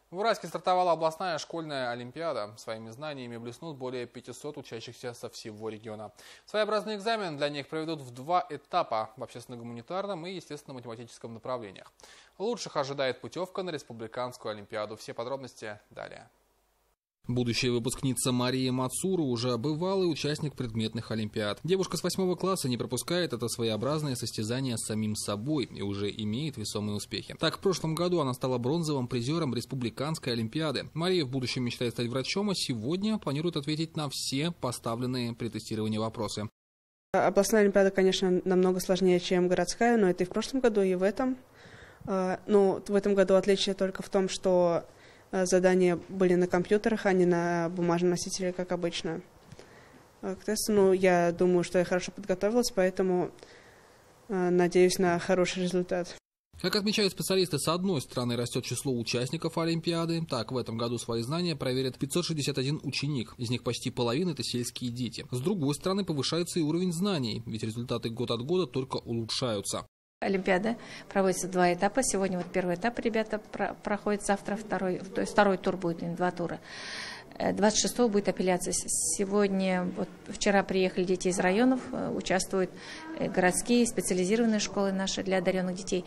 В Уральске стартовала областная школьная олимпиада. Своими знаниями блеснут более 500 учащихся со всего региона. Своеобразный экзамен для них проведут в 2 этапа – в общественно-гуманитарном и естественно-математическом направлениях. Лучших ожидает путевка на республиканскую олимпиаду. Все подробности далее. Будущая выпускница Мария Мацуру уже бывалый участник предметных олимпиад. Девушка с 8 класса не пропускает это своеобразное состязание с самим собой и уже имеет весомые успехи. Так, в прошлом году она стала бронзовым призером республиканской олимпиады. Мария в будущем мечтает стать врачом, а сегодня планирует ответить на все поставленные при тестировании вопросы. Областная олимпиада, конечно, намного сложнее, чем городская, но это и в прошлом году, и в этом. В этом году отличие только в том, что задания были на компьютерах, а не на бумажном носителе, как обычно. К тесту, я думаю, что я хорошо подготовилась, поэтому надеюсь на хороший результат. Как отмечают специалисты, с одной стороны растет число участников Олимпиады. Так, в этом году свои знания проверят 561 ученик. Из них почти половина – это сельские дети. С другой стороны, повышается и уровень знаний, ведь результаты год от года только улучшаются. Олимпиада проводится в 2 этапа. Сегодня первый этап ребята проходят, завтра второй, то есть второй тур будет, 2 тура. 26-го будет апелляция. Сегодня, вчера приехали дети из районов, участвуют городские специализированные школы наши для одаренных детей.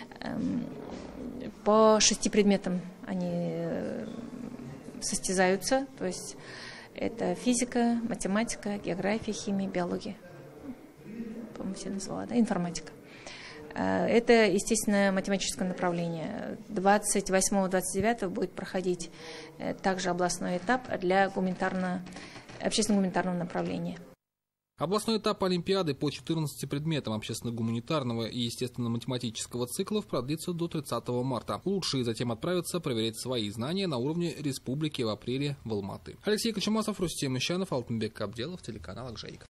По 6 предметам они состязаются, то есть это физика, математика, география, химия, биология. По-моему, все назвала, да? Информатика. Это, естественно, математическое направление. 28-29 будет проходить также областной этап для общественно-гуманитарного направления. Областной этап Олимпиады по 14 предметам общественно-гуманитарного и естественно-математического циклов продлится до 30 марта. Лучшие затем отправятся проверять свои знания на уровне республики в апреле в Алматы. Алексей Кочемасов, Рустем Ищанов, Алтынбек Абделов, телеканал Акжаик.